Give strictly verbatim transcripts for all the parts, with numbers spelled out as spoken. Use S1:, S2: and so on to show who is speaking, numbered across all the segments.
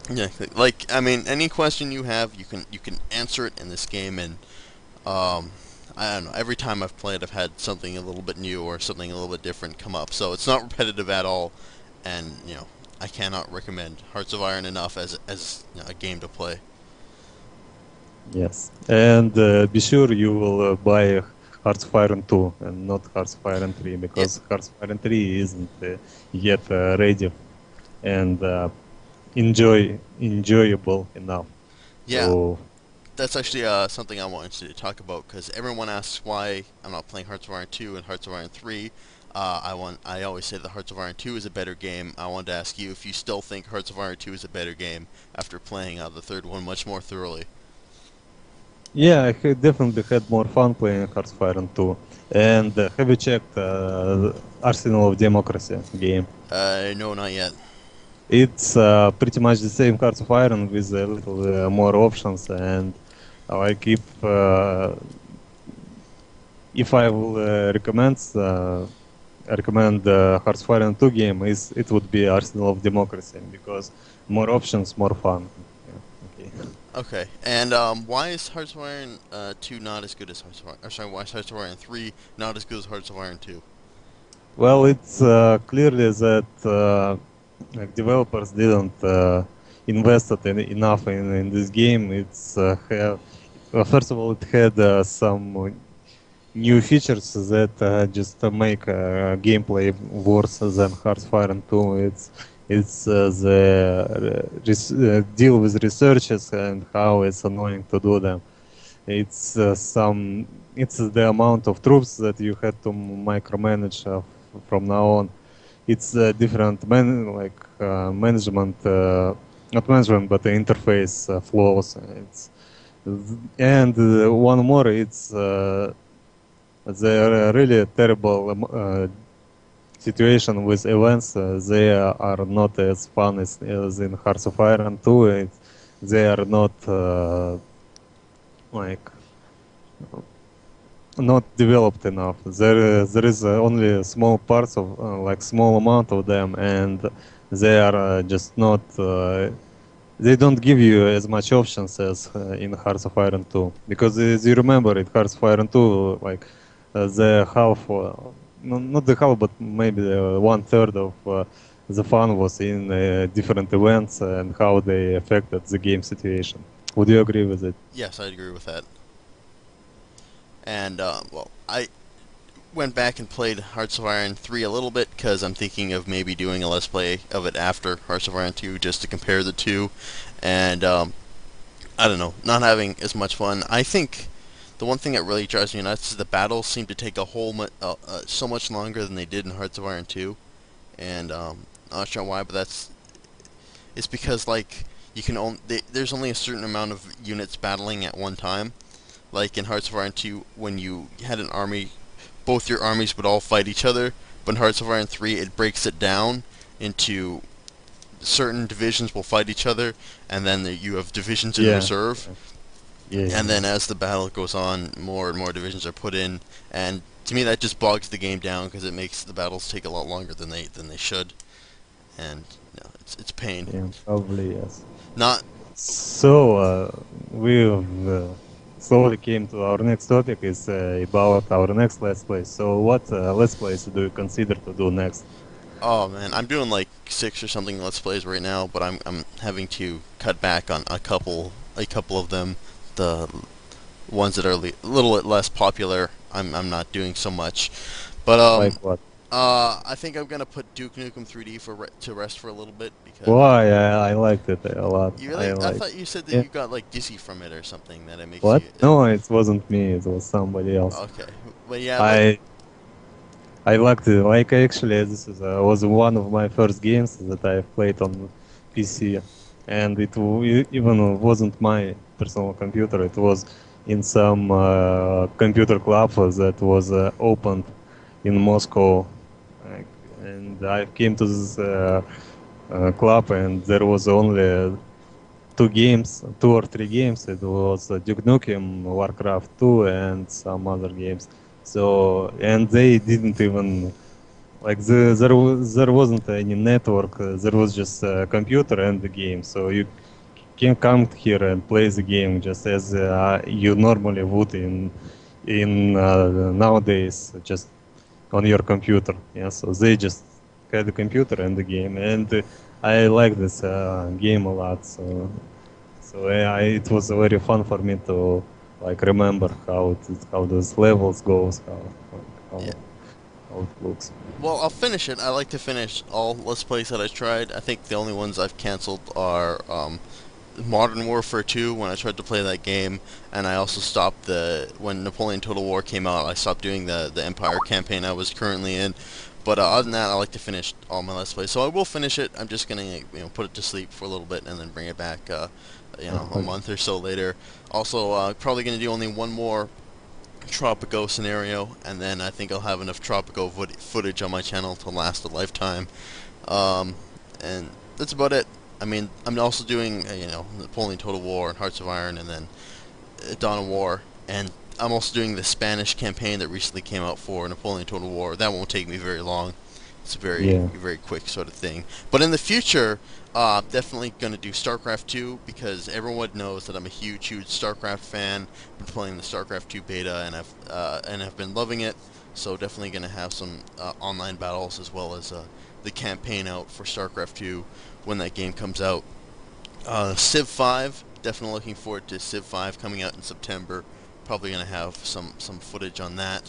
S1: Yeah, like I mean, any question you have, you can you can answer it in this game, and um, I don't know. Every time I've played, I've had something a little bit new or something a little bit different come up. So it's not repetitive at all, and you know, I cannot recommend Hearts of Iron enough as as you know, a game to play.
S2: Yes, and uh, be sure you will uh, buy Hearts of Iron two and not Hearts of Iron three
S1: Yeah,
S2: because Hearts of Iron three isn't uh, yet uh, ready and uh, enjoy enjoyable enough.
S1: yeah.
S2: So
S1: That's actually uh, something I wanted to talk about because everyone asks why I'm not playing Hearts of Iron two and Hearts of Iron three. Uh, I want. I always say that Hearts of Iron two is a better game. I wanted to ask you if you still think Hearts of Iron two is a better game after playing uh, the third one much more thoroughly.
S2: yeah, I had definitely had more fun playing Hearts of Iron two. And uh, have you checked uh, Arsenal of Democracy game?
S1: Uh, no, not yet.
S2: It's uh, pretty much the same Hearts of Iron with a little uh, more options. And uh, like if uh, if I will uh, recommend uh, recommend uh, Hearts of Iron two game, is it would be Arsenal of Democracy because more options, more fun. Yeah, okay.
S1: Okay, and um, why is Hearts of Iron uh, two not as good as Hearts of Iron? Or sorry, why is Hearts of Iron three not as good as Hearts of Iron two?
S2: Well, it's uh, clearly that uh, like developers didn't uh, invested in, enough in, in this game. It's uh, have, well, first of all, it had uh, some new features that uh, just uh, make uh, gameplay worse than Heartfire two. It's it's uh, the uh, res- uh, deal with researchers and how it's annoying to do them. It's uh, some it's the amount of troops that you had to micromanage uh, f- from now on. It's uh, different man like uh, management, uh, not management, but the interface uh, flows. It's and uh, one more, it's uh, the really terrible um, uh, situation with events. Uh, they are not as fun as, as in Hearts of Iron two. It, they are not uh, like not developed enough. There, there is uh, only small parts of uh, like small amount of them, and they are uh, just not. Uh, they don't give you as much options as uh, in Hearts of Iron two because as you remember, in Hearts of Iron two, like uh, the half, uh, no, not the half, but maybe uh, one third of uh, the fun was in uh, different events and how they affected the game situation. Would you agree with it?
S1: Yes, I agree with that. And uh, well, I went back and played Hearts of Iron three a little bit because I'm thinking of maybe doing a let's play of it after Hearts of Iron two just to compare the two. And um, I don't know, not having as much fun. I think the one thing that really drives me nuts is the battles seem to take a whole mu- uh, uh, so much longer than they did in Hearts of Iron two. And um, I'm not sure why, but that's it's because like you can only they, there's only a certain amount of units battling at one time. Like in Hearts of Iron two, when you had an army, both your armies would all fight each other. But in Hearts of Iron three, it breaks it down into certain divisions will fight each other, and then the, you have divisions in
S2: Yeah,
S1: reserve.
S2: yeah, yeah, yeah.
S1: And
S2: Yeah.
S1: then as the battle goes on, more and more divisions are put in, and to me that just bogs the game down because it makes the battles take a lot longer than they than they should, and you know, it's it's pain.
S2: Yeah, probably yes.
S1: Not
S2: So uh, we've uh, slowly came to our next topic is uh, about our next let's play. So what uh, let's plays do you consider to do next?
S1: oh man, I'm doing like six or something let's plays right now, but I'm I'm having to cut back on a couple a couple of them. The ones that are a little bit less popular, I'm I'm not doing so much. But
S2: Like
S1: um,
S2: what?
S1: uh, I think I'm gonna put Duke Nukem three D for re- to rest for a little bit because uh,
S2: Why? I, I liked it a lot.
S1: you
S2: I
S1: really I
S2: like.
S1: thought you said that
S2: Yeah.
S1: you got like dizzy from it or something that it makes
S2: What?
S1: you it,
S2: No, it wasn't me. It was somebody else.
S1: okay. But yeah, like
S2: I I liked it. Like actually, this is uh, was one of my first games that I played on P C, and it w- e- even wasn't my personal computer. It was in some uh, computer club that was uh, opened in Moscow, like, and I came to this uh, uh, club, and there was only two games, two or three games. It was uh, Duke Nukem, Warcraft two, and some other games. So, and they didn't even like the, there was, there wasn't any network. Uh, there was just a computer and the game. So you can come here and play the game just as uh, you normally would in in uh, nowadays, just on your computer. Yeah. So they just had the computer and the game, and uh, I like this uh, game a lot. So so yeah, it was very fun for me to like remember how it, how those levels goes, how how,
S1: Yeah.
S2: how it looks.
S1: Well, I'll finish it. I like to finish all Let's Plays that I tried. I think the only ones I've canceled are um, Modern Warfare two when I tried to play that game, and I also stopped the when Napoleon Total War came out. I stopped doing the the Empire campaign I was currently in. But uh, other than that, I like to finish all my Let's Plays. So I will finish it. I'm just gonna you know put it to sleep for a little bit and then bring it back. Uh, you know, a
S2: Uh,
S1: month or so later. Also, uh, probably gonna do only one more Tropico scenario, and then I think I'll have enough Tropico foot- footage on my channel to last a lifetime. Um, and that's about it. I mean, I'm also doing, uh, you know, Napoleon Total War and Hearts of Iron, and then uh, Dawn of War, and I'm also doing the Spanish campaign that recently came out for Napoleon Total War. That won't take me very long. It's a very,
S2: yeah.
S1: very quick sort of thing. But in the future, uh, definitely going to do StarCraft two because everyone knows that I'm a huge, huge StarCraft fan. Been playing the StarCraft two beta and I've uh, and I've been loving it. So definitely going to have some uh, online battles as well as uh, the campaign out for StarCraft two when that game comes out. Uh, Civ five, definitely looking forward to Civ five coming out in September. Probably going to have some some footage on that.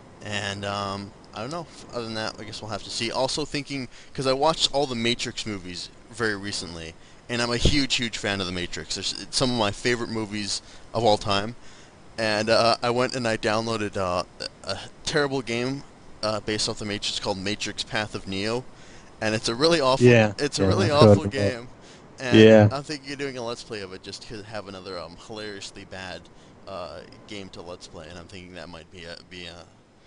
S1: And um, I don't know. Other than that, I guess we'll have to see. Also thinking, because I watched all the Matrix movies very recently, and I'm a huge, huge fan of the Matrix. There's, it's some of my favorite movies of all time. And uh, I went and I downloaded uh, a terrible game uh, based off the Matrix called Matrix Path of Neo, and it's a really awful.
S2: Yeah,
S1: It's a
S2: yeah,
S1: really
S2: I've heard
S1: awful
S2: about.
S1: game, and
S2: Yeah,
S1: I'm thinking of doing a Let's Play of it just to have another um, hilariously bad uh, game to Let's Play, and I'm thinking that might be a be a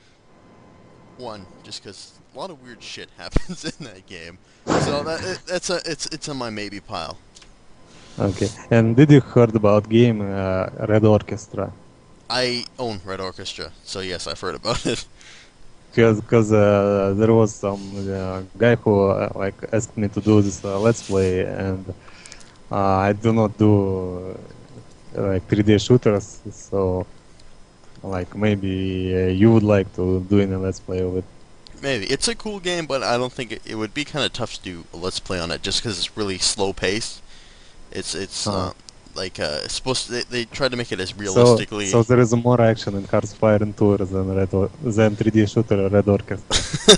S1: one, just because a lot of weird shit happens in that game. So that it, that's a it's it's on my maybe pile.
S2: okay. And did you heard about game uh, Red Orchestra?
S1: I own Red Orchestra, so yes, I've heard about it.
S2: Because because uh, there was some uh, guy who uh, like asked me to do this uh, let's play, and uh, I do not do uh, like three D shooters, so like maybe uh, you would like to do in a let's play of it.
S1: Maybe it's a cool game, but I don't think it, it would be kind of tough to do a Let's Play on it, just because it's really slow paced. It's it's
S2: Uh,
S1: uh, like uh, it's supposed to, they, they try to make it as
S2: so so
S1: realistically.
S2: there is more action in Hearthfire and Tour than Red or- than three D shooter Red Orchestra.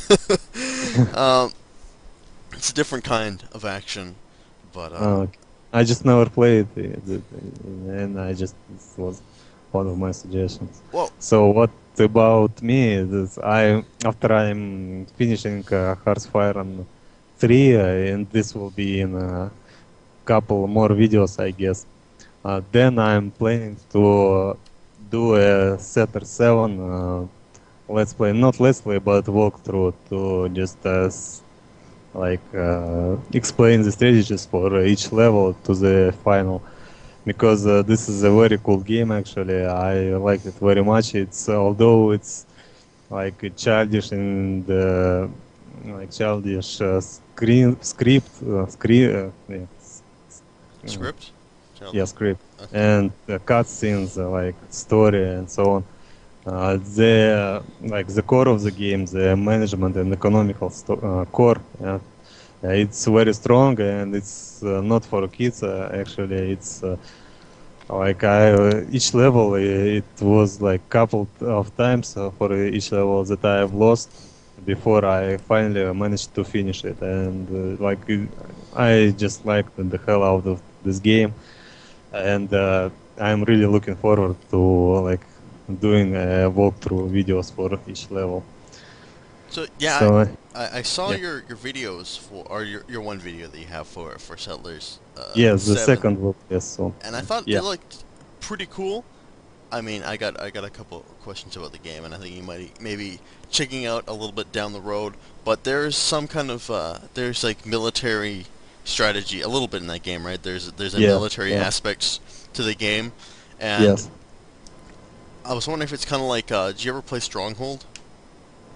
S1: um, it's a different kind of action, but uh,
S2: Uh, I just never played it, it, and I just this was one of my suggestions.
S1: well,
S2: So what about me? This I after I'm finishing uh, Hearthfire on three, uh, and this will be in a couple more videos, I guess. Uh, then I'm planning to do a Setter seven uh, let's play, not let's play, but walkthrough to just uh, s- like uh, explain the strategies for each level to the final, because uh, this is a very cool game actually. I like it very much. It's although it's like a childish and uh, like childish uh, screen script uh, screen uh, yeah, s- s- uh,
S1: script. Child-
S2: yeah, script
S1: Okay.
S2: and uh, cutscenes uh, like story and so on. Uh, the like the core of the game, the management and economical sto- uh, core. Uh, it's very strong and it's uh, not for kids. Uh, actually, it's uh, like I uh, each level uh, it was like couple of times uh, for each level that I have lost before I finally managed to finish it, and uh, like it- I just liked the hell out of this game, and uh, I'm really looking forward to like doing uh, walkthrough videos for each level.
S1: So yeah,
S2: So
S1: I, I, I saw
S2: yeah,
S1: your, your videos for or your your one video that you have for for Settlers uh,
S2: yes, the
S1: seven,
S2: second will yes, so
S1: and I thought
S2: yeah,
S1: it looked pretty cool. I mean, I got I got a couple of questions about the game, and I think you might maybe checking out a little bit down the road. But there's some kind of uh, there's like military strategy a little bit in that game, right? There's there's a
S2: yeah,
S1: military
S2: yeah,
S1: aspects to the game, and
S2: yes.
S1: I was wondering if it's kind of like uh, did you ever play Stronghold?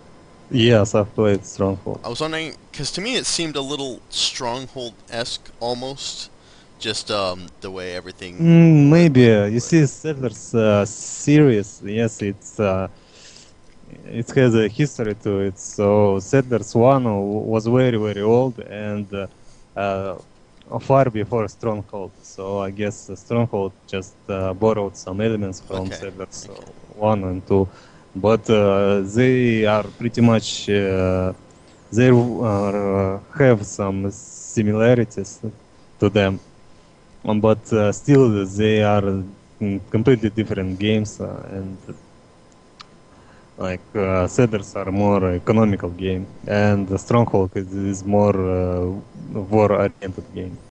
S2: Yes, I've played Stronghold.
S1: I was wondering, because to me it seemed a little Stronghold-esque almost, just um, the way everything
S2: Mm,
S1: was.
S2: maybe uh, you see Settlers uh, series. Yes, it's uh, it has a history to it. So Settlers One was very very old and uh, uh, far before Stronghold. So I guess uh, Stronghold just uh, borrowed some elements from
S1: Okay,
S2: Settlers uh,
S1: okay,
S2: One and Two, but uh, they are pretty much uh, they uh, have some similarities to them. Um, but uh, still they are mm, completely different games, uh, and like uh, Settlers are more economical game, and the Stronghold is, is more uh, war-oriented game.